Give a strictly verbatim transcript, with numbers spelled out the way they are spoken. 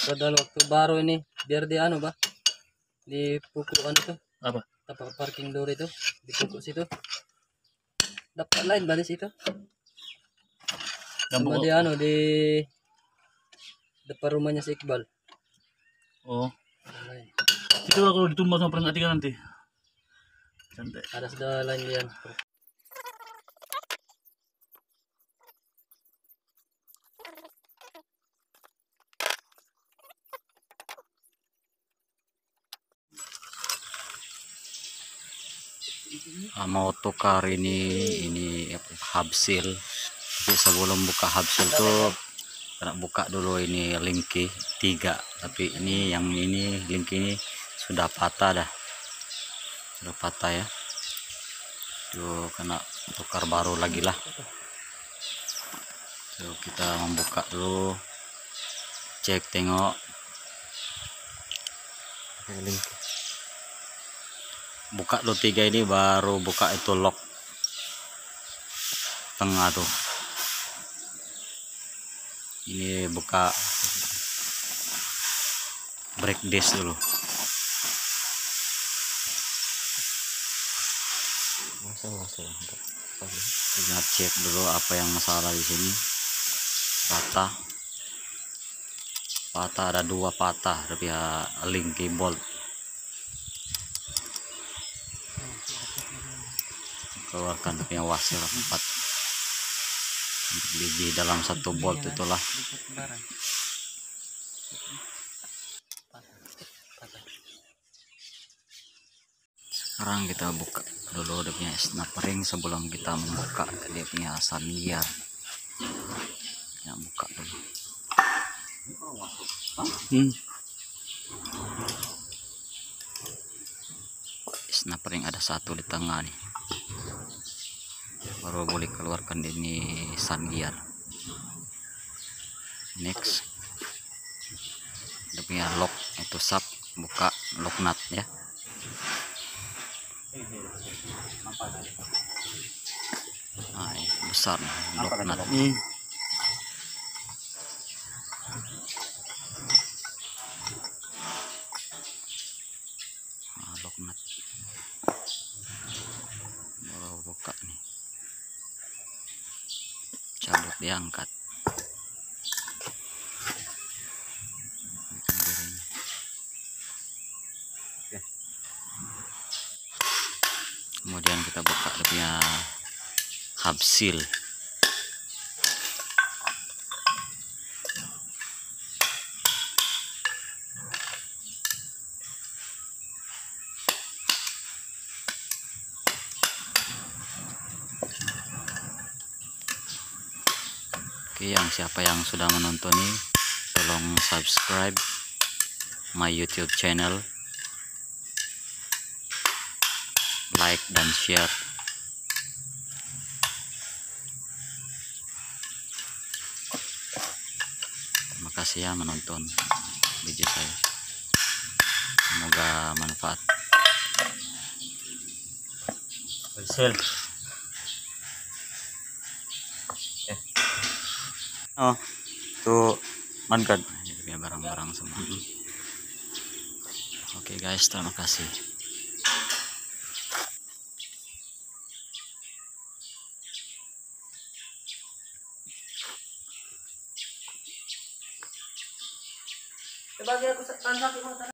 Padahal waktu baru ini biar di ano ba? Di puku ano to? Apa? Tapak parking door itu di puku situ. Dapat lain ba di situ? Yang Sama buka- di ano di depan rumahnya si Iqbal. Oh, Lain. itu lah kalau ditumbang sama perangkat tiga nanti. Santai. Ada sudah lain yan. Ah, mau tukar ini ini Habsil. Tapi sebelum buka Habsil tuh kena buka dulu ini Linky tiga, tapi ini yang ini Linky ini sudah patah dah, sudah patah ya. Tuh kena tukar baru lagi lah. Tuh kita membuka dulu, cek tengok Linky. Buka dulu tiga ini baru buka itu lock tengah tuh. Ini buka brake disc dulu. Kita cek dulu apa yang masalah di sini. Patah, patah ada dua patah tapi ya Linky bolt. Keluarkan punya wasir empat biji dalam satu bolt itulah. Sekarang kita buka dulu dia punya snap-ring sebelum kita membuka dia punya sandiar. Ya, buka dulu. Hmm. Snap-ring ada satu di tengah nih. Baru boleh keluarkan ini sandiar. Next, dia punya lock itu sub, buka lock nut ya. Nah, ini besar nih, lock nut. Hmm. Nah, lock nut. Baru buka nih. Cabut diangkat. Kemudian kita buka dia punya Habsil. Oke, yang siapa yang sudah menonton ini tolong subscribe my YouTube channel, like dan share. Terima kasih ya menonton video saya. Semoga manfaat. Habsil. Eh. Oh, tuh mangkat. Ya barang-barang semua. Oke guys, terima kasih. Sebagai aku transaksi